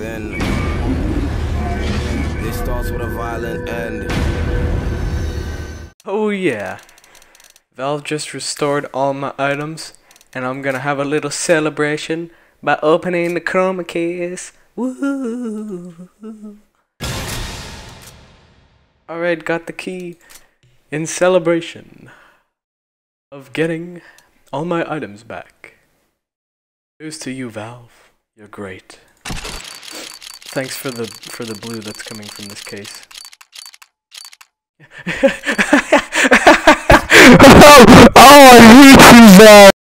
within. This starts with a violent end. Oh yeah. Valve just restored all my items, and I'm gonna have a little celebration by opening the chroma case. Woo! Alright, got the key in celebration of getting all my items back. Here's to you, Valve. You're great. Thanks for the blue that's coming from this case. Oh, I hate you, Valve!